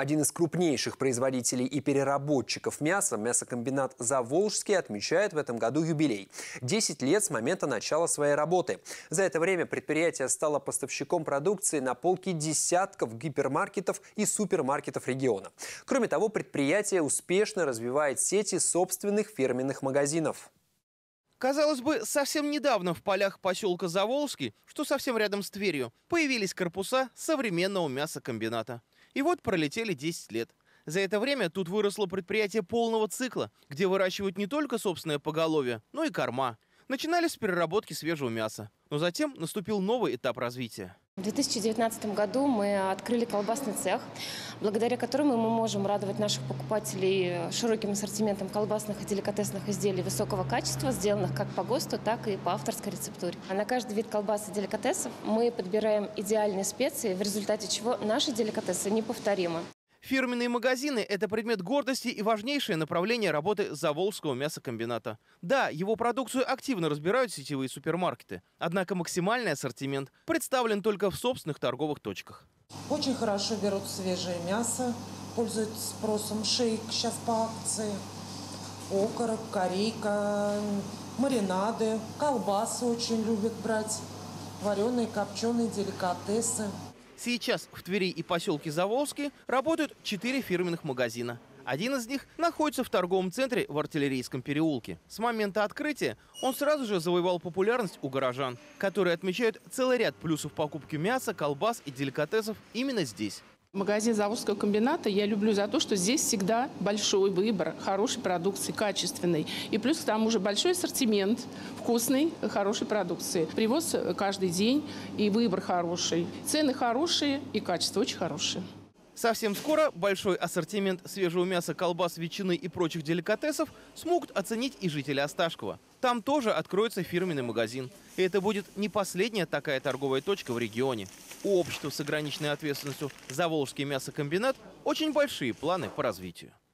Один из крупнейших производителей и переработчиков мяса, мясокомбинат «Заволжский», отмечает в этом году юбилей. 10 лет с момента начала своей работы. За это время предприятие стало поставщиком продукции на полки десятков гипермаркетов и супермаркетов региона. Кроме того, предприятие успешно развивает сети собственных фирменных магазинов. Казалось бы, совсем недавно в полях поселка Заволжский, что совсем рядом с Тверью, появились корпуса современного мясокомбината. И вот пролетели 10 лет. За это время тут выросло предприятие полного цикла, где выращивают не только собственное поголовье, но и корма. Начинали с переработки свежего мяса. Но затем наступил новый этап развития. В 2019 году мы открыли колбасный цех, благодаря которому мы можем радовать наших покупателей широким ассортиментом колбасных и деликатесных изделий высокого качества, сделанных как по ГОСТу, так и по авторской рецептуре. А на каждый вид колбас и деликатесов мы подбираем идеальные специи, в результате чего наши деликатесы неповторимы. Фирменные магазины – это предмет гордости и важнейшее направление работы Заволжского мясокомбината. Да, его продукцию активно разбирают сетевые супермаркеты, однако максимальный ассортимент представлен только в собственных торговых точках. Очень хорошо берут свежее мясо, пользуются спросом. Шейк сейчас по акции, окорок, корейка, маринады, колбасы очень любят брать, вареные, копченые, деликатесы. Сейчас в Твери и поселке Заволжский работают 4 фирменных магазина. Один из них находится в торговом центре в Артиллерийском переулке. С момента открытия он сразу же завоевал популярность у горожан, которые отмечают целый ряд плюсов покупки мяса, колбас и деликатесов именно здесь. Магазин Заволжского комбината я люблю за то, что здесь всегда большой выбор хорошей продукции, качественной. И плюс к тому же большой ассортимент вкусной, хорошей продукции. Привоз каждый день и выбор хороший. Цены хорошие и качество очень хорошее. Совсем скоро большой ассортимент свежего мяса, колбас, ветчины и прочих деликатесов смогут оценить и жители Осташкова. Там тоже откроется фирменный магазин. И это будет не последняя такая торговая точка в регионе. У общества с ограниченной ответственностью «Заволжский мясокомбинат» очень большие планы по развитию.